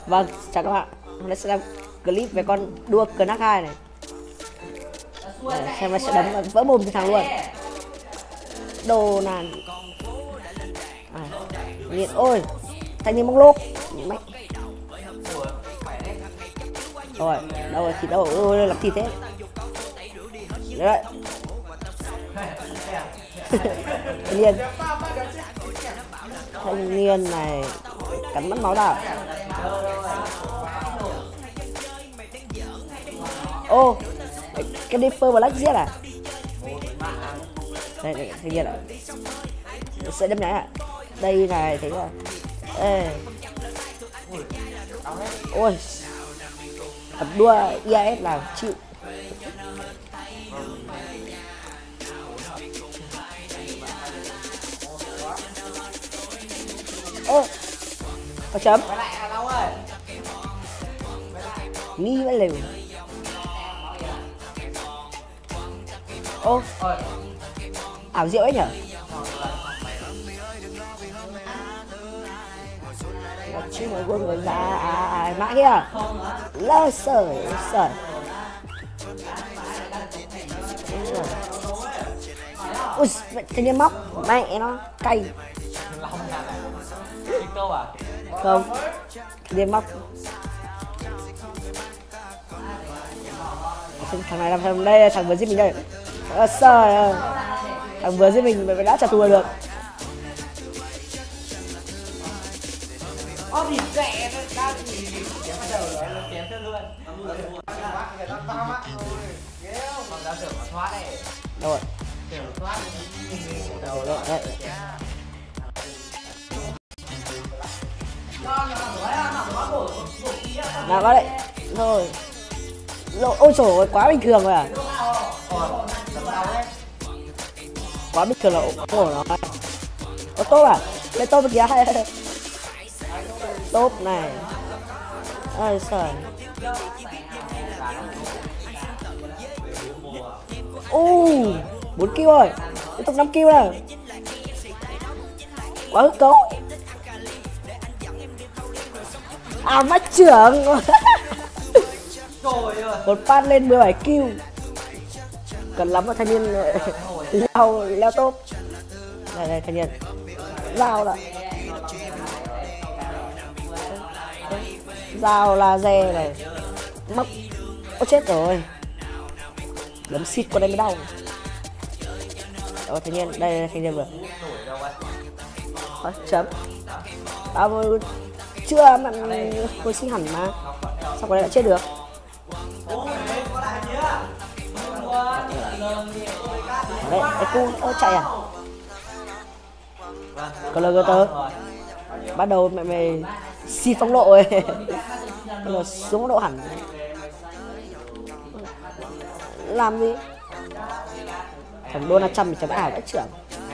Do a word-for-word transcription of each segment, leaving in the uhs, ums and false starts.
Vâng, chào các bạn. Hôm nay sẽ làm clip về con đua Knack hai này. Để xem nó sẽ đấm vỡ mồm cho thằng luôn. Đồ nàn. À, nhìn ôi, thanh niên bóng lốp. Mẹ. Rồi, đâu rồi thịt đâu? Ôi, làm thịt thế. Đấy. Thanh niên. Thanh niên này cắn mất máu nào. Ô, oh, cái Dipper Black giết à? Đây, đây, thanh niên ạ. Sẽ đâm nhái ạ. Đây này, thấy là ê. Ôi, tập đua i a ét là chịu. Ô, có chấm. Nghi vẫn lều. Ô, ảo diệu ấy nhở? Một chiếc máy quân người ra à, mã kia. Lơ sởi, sởi. Ui, thanh niên móc, mẹ nó, cay. Không, thanh niên móc. Thằng này làm thằng đây, thằng vừa giết mình đây. À, sời, thằng vừa giết mình mà đã trả thù được. Ô thì rẻ nó cao thì chém bắt đầu rồi nó chém chân luôn. Người ta bao mắt thôi. Kéo còn ra tưởng mà thoát này. Đâu rồi? Tưởng thoát. Đâu rồi đấy. Nào có đấy. Rồi. Rồi, ôi trời ơi, quá bình thường rồi à? Quá bình thường là ổ nó. Ô tốt à? Lên tốt kìa. Tốt này. Ôi trời. Ui, bốn kill rồi. Tiếp tục năm kill rồi. Quá hức cấu. À mắt trưởng. Một phát lên mười bảy kill. Cần lắm mà thanh niên leo leo top. Đây đây thanh niên. Dao là dao laser này. Móc. Ôi chết rồi. Đấm xịt qua đây mới đau. Ôi thanh niên, đây, đây thanh niên vừa. Ờ, chấm. Tao chưa mà hồi sinh hẳn mà. Sao có đây lại chết được? Đấy, cái cu, ơ chạy à? Còn là tớ bắt đầu mẹ mày xịt phong độ rồi. Bây giờ xuống độ hẳn. Làm gì? Thằng Donald Trump chấm ảo đã trưởng.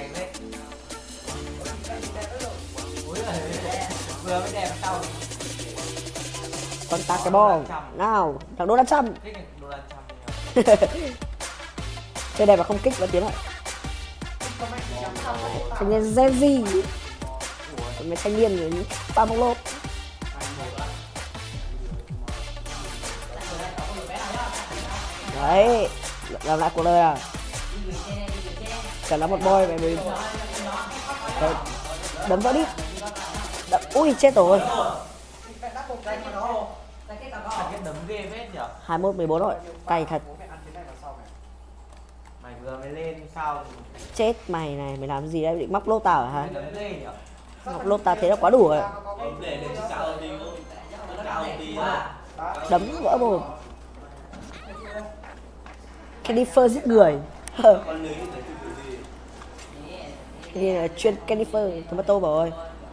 Con ta cái bom. Nào, thằng Donald Trump. Chơi đẹp mà không kích vẫn tiến lại. Thanh niên Gen Z. Mấy thanh niên người ba bóng lốp. Đấy, làm lại cuộc đời à. Cần lắm một boy mày mình. Đấy, đấm vỡ đi. Đấm, ui chết rồi. hai mốt mười bốn rồi, cay thật. Mày vừa mới lên sao? Chết mày này, mày làm gì đấy, định móc lô tao hả? Móc lô tao thế là quá đủ rồi. Đấm vỡ mồm. Kennifer giết người. Cái này là chuyên Kennifer, tomato rồi.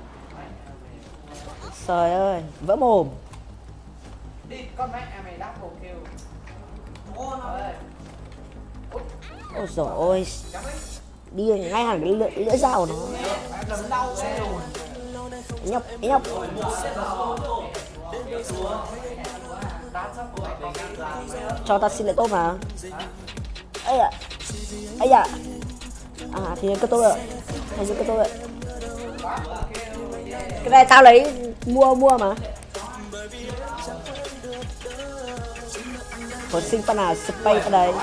Trời ơi, vỡ mồm. Ôi dồi ôi. Đi ngay hẳn cái lưỡi, lưỡi dao của nó. Nhóc, nhóc. Cho ta xin lại tốt mà. Ây à. Ây à. À thì cái tôi rồi. Thành cái tôi rồi. Cái này tao lấy mua mua mà. Hồi sinh pan nào space ở đây.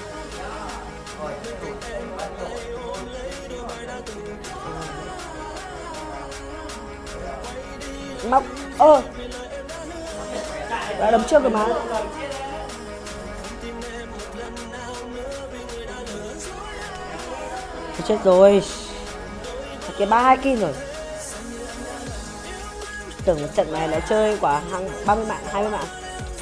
Móc ơ đã đấm trước rồi mà. Tôi chết rồi. Cái ba hai kim rồi. Tưởng trận này lại chơi quả hàng ba mươi mạng, hai mươi mạng.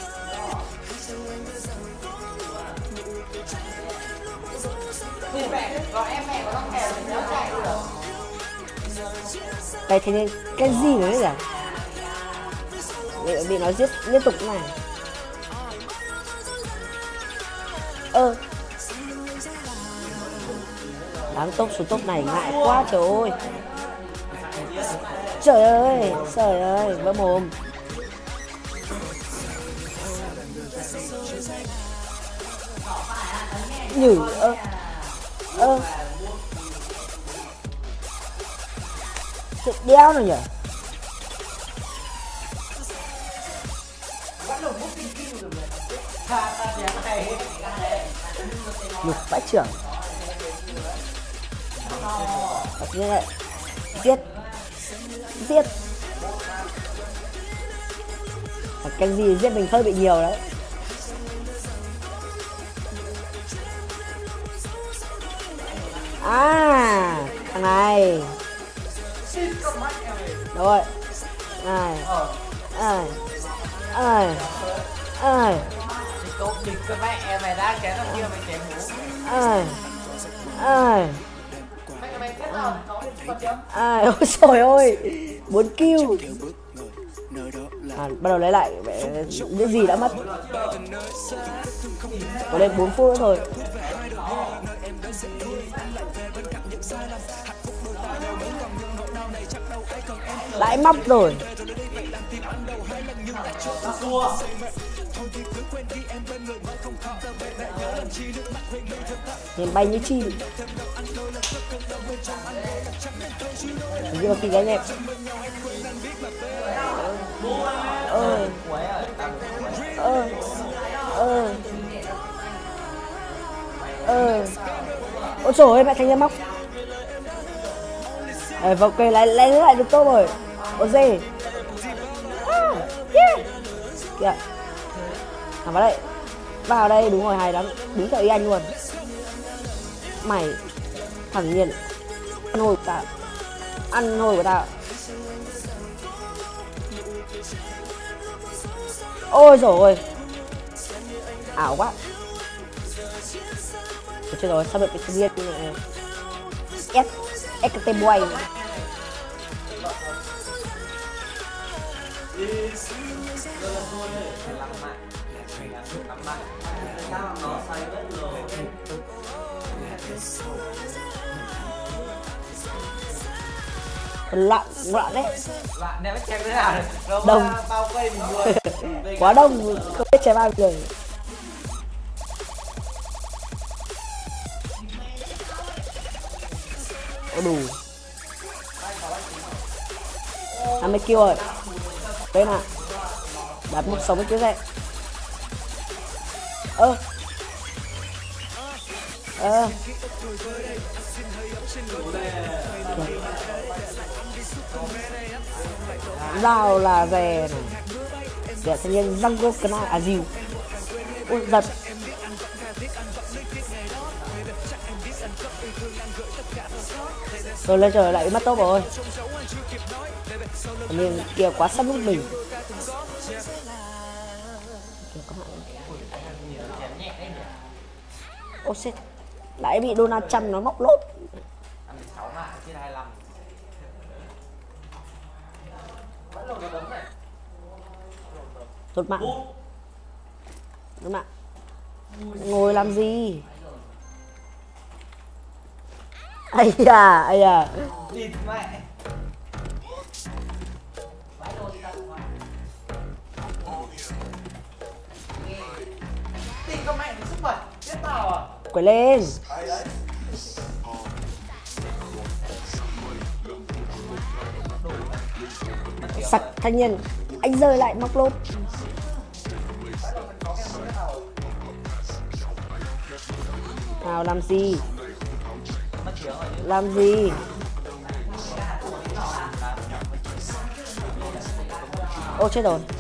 Đây thế nên cái gì nữa đấy nhỉ? Bị, bị nó giết liên tục này. Ơ đáng top số top này ngại quá trời ơi. Trời ơi, trời ơi, vỡ mồm. Nhử ơ ơ chuyện đeo này nhỉ. Lục vãi trưởng. Như vậy giết giết cái gì giết mình hơi bị nhiều đấy. À thằng này rồi này ai ai ai Cậu địch cái mẹ mày đang chém thằng kia mày chém bố. ai ai Mày mày chết rồi, nó còn chưa? ai ôi trời ơi bốn kill. À, bắt đầu lấy lại những gì đã mất. Có lên bốn phút nữa thôi. Lại móc rồi. Nhìn bay như chim. Nhưng mà khi gái nhẹ. Ơ ơ ơ ơ ôi trời ơi mẹ thanh niên móc. Ờ vào cây lại lại lại được tốt rồi. Ô dê à, yeah. Kìa thằng vào đây vào đây đúng rồi hay lắm đúng theo ý anh luôn. Mày thằng nhiên ăn hồi của tao ăn hồi của tao. Ôi dồi ôi ảo quá. Ôi trời rồi sao được cái tự nhiên này. S ét boy loạn loạn đấy. Loạn này mới chém thế nào? Đông bao vây mình luôn. quá đông không biết chém ai rồi. Có đủ hai mươi kill rồi. Đây nào đặt một sống cái này. Ơ ơ dao là về này để thanh niên răng cô cái này à dìu. Ôi giật rồi lên trời lại bị mất top rồi. Mình kìa quá sắp lúc mình. Ô shit lại bị Donald Trump nó móc lốp. Tốt mạng tốt mạng ngồi làm gì. Ây da ây da địt mẹ. Tìm con mẹ sức bật chết tao à. quay lên. Sặc thanh niên Anh rơi lại móc lốt. Nào làm gì? Làm gì? Ô chết rồi.